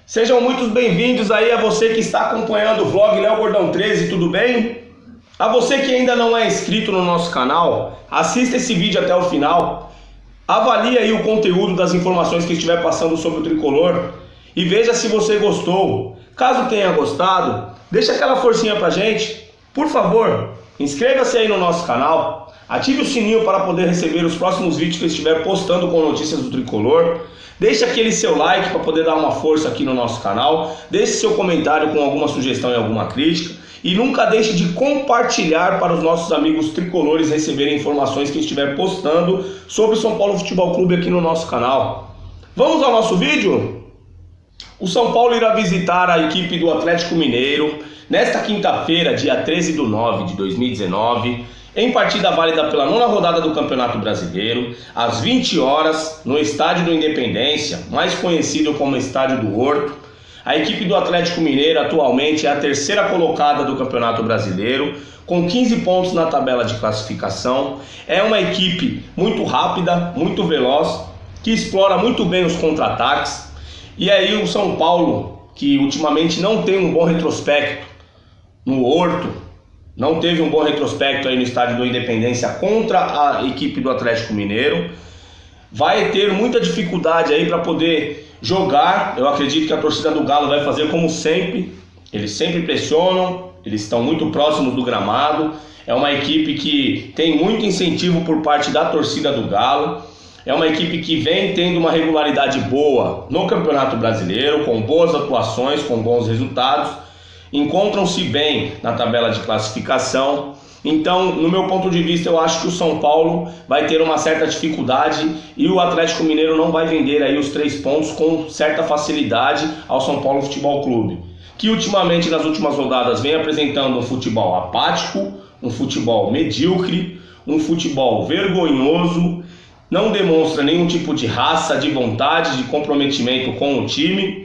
Sejam muito bem-vindos aí a você que está acompanhando o vlog Léo Gordão 13, tudo bem? A você que ainda não é inscrito no nosso canal, assista esse vídeo até o final, avalie aí o conteúdo das informações que estiver passando sobre o tricolor e veja se você gostou. Caso tenha gostado, deixa aquela forcinha pra gente. Por favor, inscreva-se aí no nosso canal, ative o sininho para poder receber os próximos vídeos que eu estiver postando com notícias do tricolor. Deixe aquele seu like para poder dar uma força aqui no nosso canal. Deixe seu comentário com alguma sugestão e alguma crítica. E nunca deixe de compartilhar para os nossos amigos tricolores receberem informações que estiver postando sobre o São Paulo Futebol Clube aqui no nosso canal. Vamos ao nosso vídeo? O São Paulo irá visitar a equipe do Atlético Mineiro nesta quinta-feira, dia 13/9/2019, em partida válida pela 9ª rodada do Campeonato Brasileiro, às 20 horas, no Estádio do Independência, mais conhecido como Estádio do Horto. A equipe do Atlético Mineiro atualmente é a 3ª colocada do Campeonato Brasileiro, com 15 pontos na tabela de classificação. É uma equipe muito rápida, muito veloz, que explora muito bem os contra-ataques. E aí o São Paulo, que ultimamente não tem um bom retrospecto no Horto, não teve um bom retrospecto aí no Estádio do Independência contra a equipe do Atlético Mineiro, vai ter muita dificuldade aí para poder jogar. Eu acredito que a torcida do Galo vai fazer como sempre. Eles sempre pressionam, eles estão muito próximos do gramado. É uma equipe que tem muito incentivo por parte da torcida do Galo. É uma equipe que vem tendo uma regularidade boa no Campeonato Brasileiro, com boas atuações, com bons resultados. Encontram-se bem na tabela de classificação. Então, no meu ponto de vista, eu acho que o São Paulo vai ter uma certa dificuldade e o Atlético Mineiro não vai vender aí os 3 pontos com certa facilidade ao São Paulo Futebol Clube, que ultimamente, nas últimas rodadas, vem apresentando um futebol apático, um futebol medíocre, um futebol vergonhoso, não demonstra nenhum tipo de raça, de vontade, de comprometimento com o time.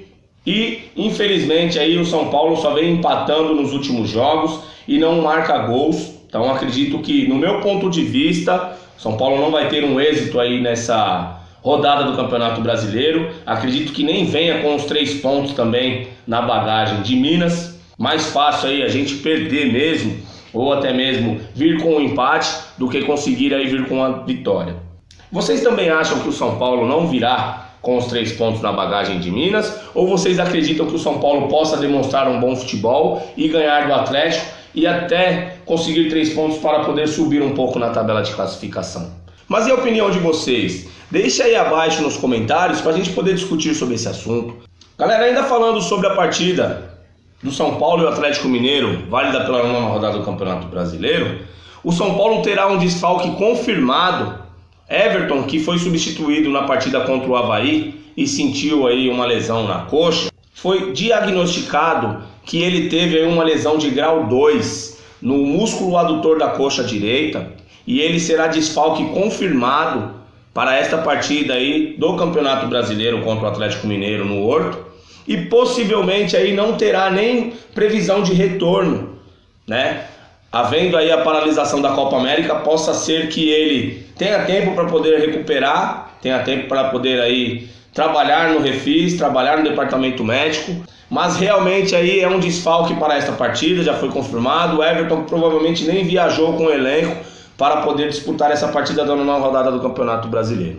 E infelizmente aí o São Paulo só vem empatando nos últimos jogos e não marca gols. Então acredito que, no meu ponto de vista, São Paulo não vai ter um êxito aí nessa rodada do Campeonato Brasileiro. Acredito que nem venha com os 3 pontos também na bagagem de Minas. Mais fácil aí a gente perder mesmo, ou até mesmo vir com um empate, do que conseguir aí vir com a vitória. Vocês também acham que o São Paulo não virá com os 3 pontos na bagagem de Minas? Ou vocês acreditam que o São Paulo possa demonstrar um bom futebol e ganhar do Atlético e até conseguir 3 pontos para poder subir um pouco na tabela de classificação? Mas e a opinião de vocês? Deixe aí abaixo nos comentários para a gente poder discutir sobre esse assunto. Galera, ainda falando sobre a partida do São Paulo e o Atlético Mineiro, válida pela 9ª rodada do Campeonato Brasileiro, o São Paulo terá um desfalque confirmado. Everton, que foi substituído na partida contra o Avaí e sentiu aí uma lesão na coxa, foi diagnosticado que ele teve aí uma lesão de grau 2 no músculo adutor da coxa direita, e ele será desfalque confirmado para esta partida aí do Campeonato Brasileiro contra o Atlético Mineiro no Horto, e possivelmente aí não terá nem previsão de retorno, né? Havendo aí a paralisação da Copa América, possa ser que ele tenha tempo para poder recuperar, tenha tempo para poder aí trabalhar no refis, trabalhar no departamento médico, mas realmente aí é um desfalque para esta partida, já foi confirmado. O Everton provavelmente nem viajou com o elenco para poder disputar essa partida da 9ª rodada do Campeonato Brasileiro.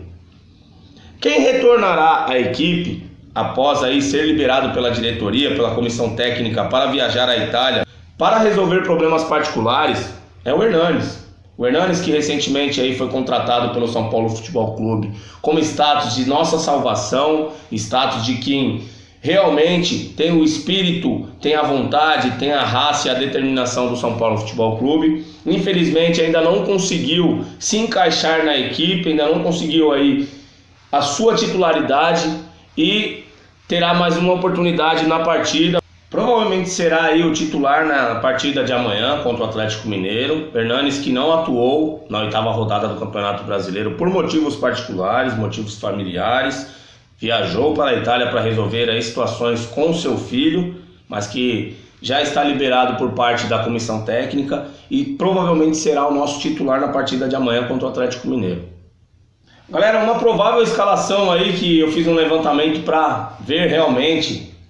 Quem retornará à equipe após aí ser liberado pela diretoria, pela comissão técnica para viajar à Itália para resolver problemas particulares, é o Hernanes. O Hernanes, que recentemente aí foi contratado pelo São Paulo Futebol Clube como status de nossa salvação, status de quem realmente tem o espírito, tem a vontade, tem a raça e a determinação do São Paulo Futebol Clube. Infelizmente ainda não conseguiu se encaixar na equipe, ainda não conseguiu aí a sua titularidade e terá mais uma oportunidade na partida. Provavelmente será aí o titular na partida de amanhã contra o Atlético Mineiro. Hernanes, que não atuou na 8ª rodada do Campeonato Brasileiro por motivos particulares, motivos familiares, viajou para a Itália para resolver aí situações com seu filho, mas que já está liberado por parte da comissão técnica e provavelmente será o nosso titular na partida de amanhã contra o Atlético Mineiro. Galera, uma provável escalação aí que eu fiz um levantamento para ver realmente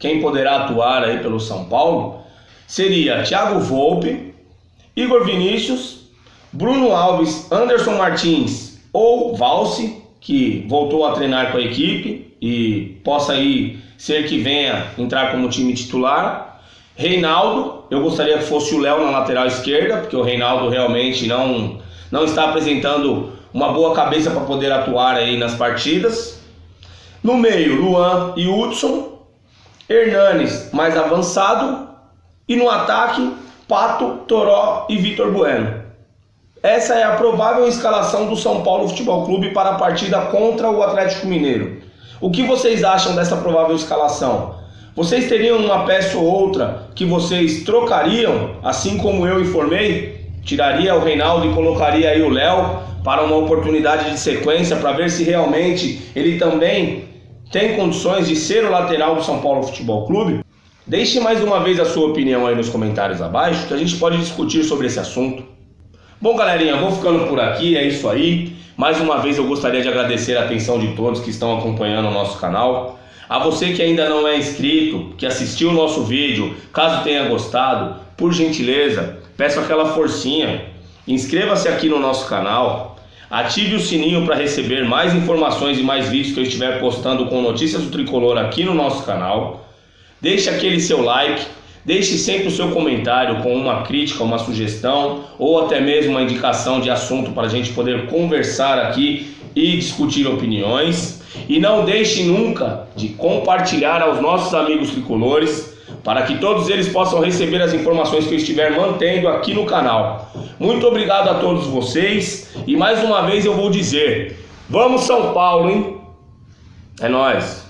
quem poderá atuar aí pelo São Paulo, seria Thiago Volpe, Igor Vinícius, Bruno Alves, Anderson Martins ou Valse, que voltou a treinar com a equipe e possa aí ser que venha entrar como time titular. Reinaldo, eu gostaria que fosse o Léo na lateral esquerda, porque o Reinaldo realmente não está apresentando uma boa cabeça para poder atuar aí nas partidas. No meio, Luan e Hudson, Hernanes mais avançado, e no ataque, Pato, Toró e Vitor Bueno. Essa é a provável escalação do São Paulo Futebol Clube para a partida contra o Atlético Mineiro. O que vocês acham dessa provável escalação? Vocês teriam uma peça ou outra que vocês trocariam, assim como eu informei? Tiraria o Reinaldo e colocaria aí o Léo para uma oportunidade de sequência, para ver se realmente ele também tem condições de ser o lateral do São Paulo Futebol Clube? Deixe mais uma vez a sua opinião aí nos comentários abaixo, que a gente pode discutir sobre esse assunto. Bom, galerinha, vou ficando por aqui, é isso aí. Mais uma vez eu gostaria de agradecer a atenção de todos que estão acompanhando o nosso canal. A você que ainda não é inscrito, que assistiu o nosso vídeo, caso tenha gostado, por gentileza, peço aquela forcinha. Inscreva-se aqui no nosso canal, ative o sininho para receber mais informações e mais vídeos que eu estiver postando com notícias do Tricolor aqui no nosso canal. Deixe aquele seu like, deixe sempre o seu comentário com uma crítica, uma sugestão ou até mesmo uma indicação de assunto para a gente poder conversar aqui e discutir opiniões. E não deixe nunca de compartilhar aos nossos amigos tricolores, para que todos eles possam receber as informações que eu estiver mantendo aqui no canal. Muito obrigado a todos vocês e mais uma vez eu vou dizer, vamos São Paulo, hein? É nóis!